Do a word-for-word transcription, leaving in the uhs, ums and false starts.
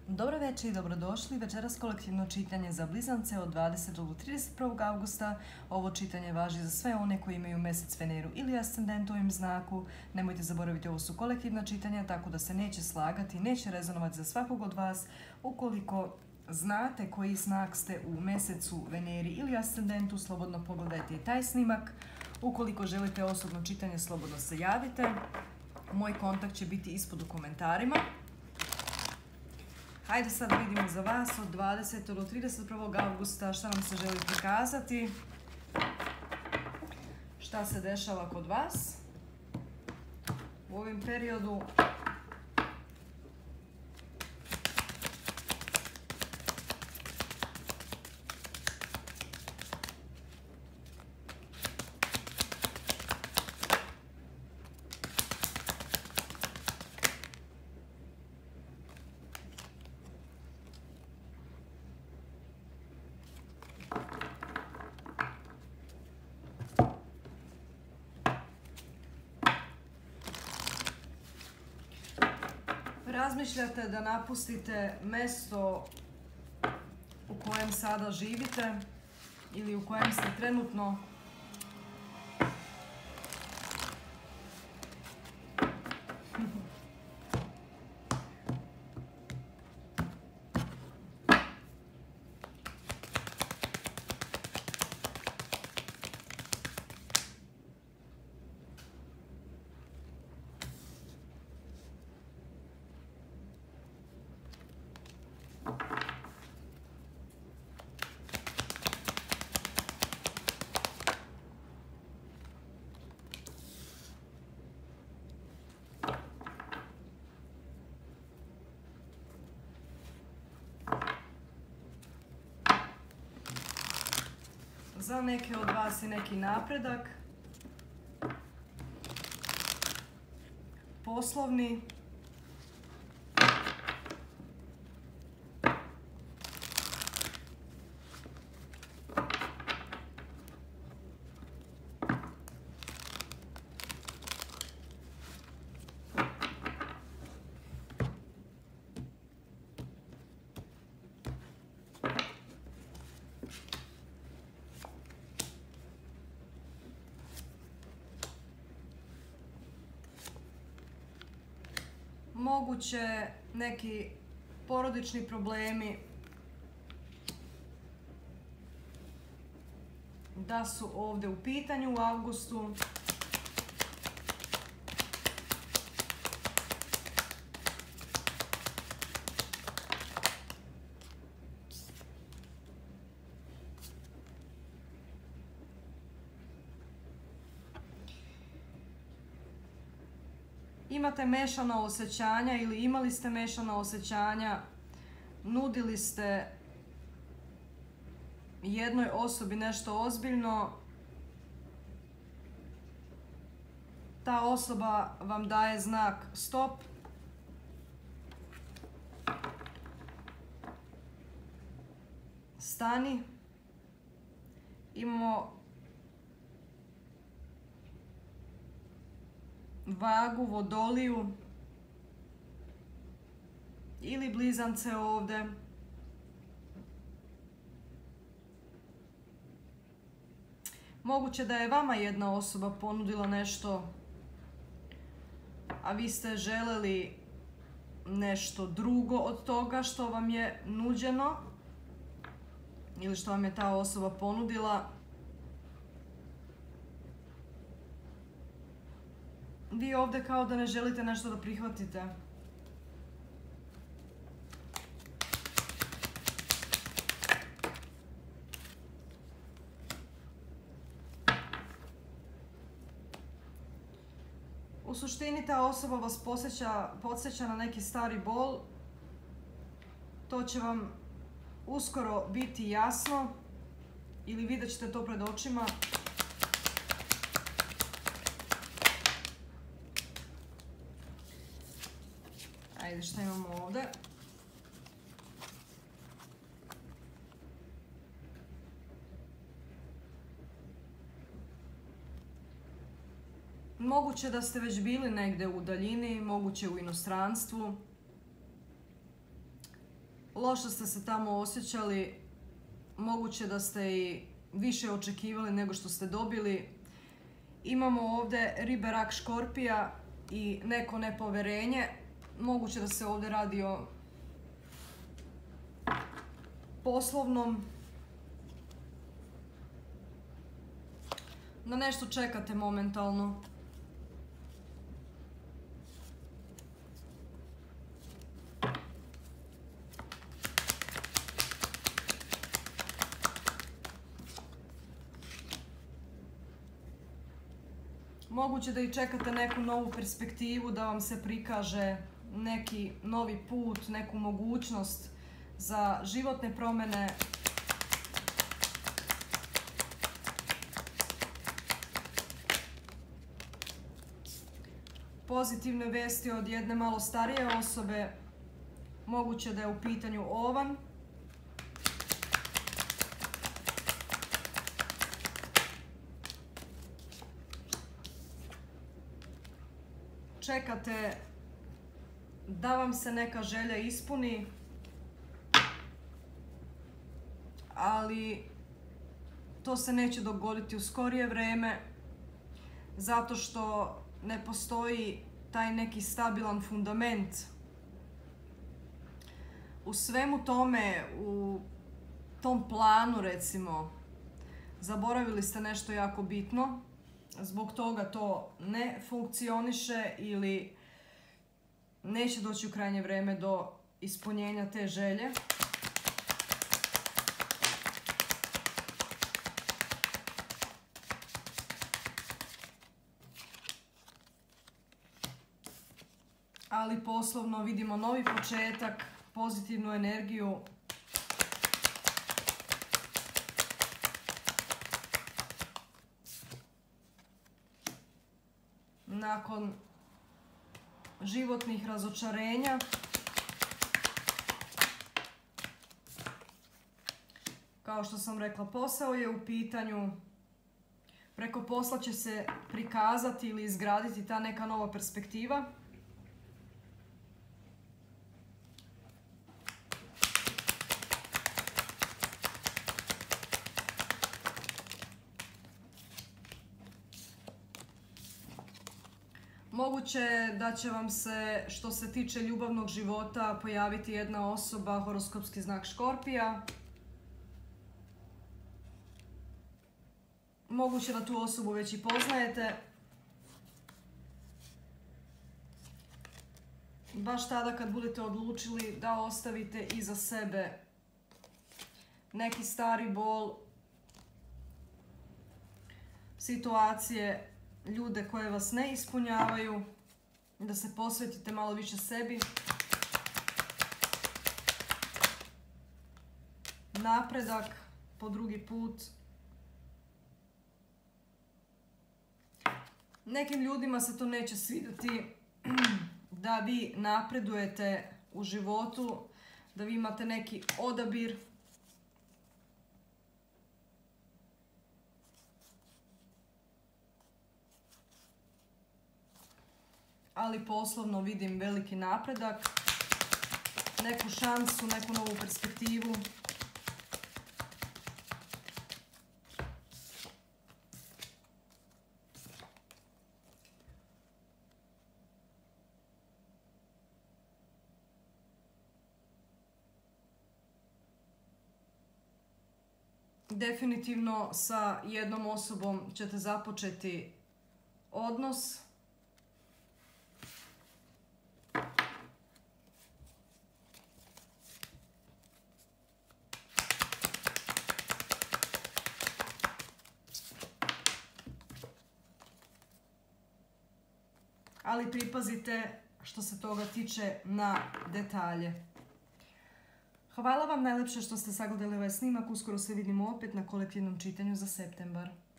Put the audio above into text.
Dobro večer i dobrodošli. Večeras kolektivno čitanje za blizance od dvadesetog do trideset prvog augusta. Ovo čitanje važi za sve one koji imaju mjesec Veneru ili ascendent u ovim znaku. Nemojte zaboraviti, ovo su kolektivna čitanja, tako da se neće slagati, neće rezonovati za svakog od vas. Ukoliko znate koji znak ste u mjesecu Veneri ili ascendentu, slobodno pogledajte i taj snimak. Ukoliko želite osobno čitanje, slobodno se javite. Moj kontakt će biti ispod u komentarima. Hajde sad vidimo za vas od dvadesetog do trideset prvog augusta šta nam se želi prikazati, šta se dešava kod vas u ovim periodu. Razmišljate da napustite mjesto u kojem sada živite ili u kojem ste trenutno. Za neke od vas je neki napredak, poslovni, moguće neki porodični problemi da su ovdje u pitanju u augustu. Imate mešana osjećanja ili imali ste mešana osjećanja, nudili ste jednoj osobi nešto ozbiljno, ta osoba vam daje znak stop. Stani. Imamo Vagu, Vodoliju ili blizance ovdje. Moguće da je vama jedna osoba ponudila nešto, a vi ste željeli nešto drugo od toga što vam je nuđeno ili što vam je ta osoba ponudila. Vi ovdje kao da ne želite nešto da prihvatite. U suštini ta osoba vas podsjeća, podsjeća na neki stari bol. To će vam uskoro biti jasno ili vidjet ćete to pred očima. Ajde, šta imamo ovdje? Moguće da ste već bili negdje u daljini, moguće u inostranstvu. loše ste se tamo osjećali, moguće da ste i više očekivali nego što ste dobili. Imamo ovdje ribe, rak, škorpija i neko nepoverenje. Moguće da se ovdje radi o poslovnom. Na nešto čekate momentalno. Moguće da i čekate neku novu perspektivu, da vam se prikaže neki novi put, neku mogućnost za životne promjene. Pozitivne vesti od jedne malo starije osobe. Moguće da je u pitanju ovan. Čekate da vam se neka želja ispuni, ali to se neće dogoditi u skorije vrijeme, zato što ne postoji taj neki stabilan fundament. U svemu tome, u tom planu recimo, zaboravili ste nešto jako bitno. Zbog toga to ne funkcioniše ili neće doći u krajnje vrijeme do ispunjenja te želje. Ali poslovno vidimo novi početak, pozitivnu energiju. Nakon životnih razočarenja, kao što sam rekla, posao je u pitanju. Preko posla će se prikazati ili izgraditi ta neka nova perspektiva. Moguće da će vam se, što se tiče ljubavnog života, pojaviti jedna osoba, horoskopski znak Škorpija. Moguće da tu osobu već i poznajete. Baš tada kad budete odlučili da ostavite iza sebe neki stari bol, situacije, ljude koje vas ne ispunjavaju, da se posvetite malo više sebi. Napredak po drugi put. Nekim ljudima se to neće svidjeti, da vi napredujete u životu, da vi imate neki odabir. Ali poslovno vidim veliki napredak, neku šansu, neku novu perspektivu. Definitivno sa jednom osobom ćete započeti odnos. Ali pripazite što se toga tiče na detalje. Hvala vam najlepše što ste sagledali ovaj snimak. Uskoro se vidimo opet na kolektivnom čitanju za septembar.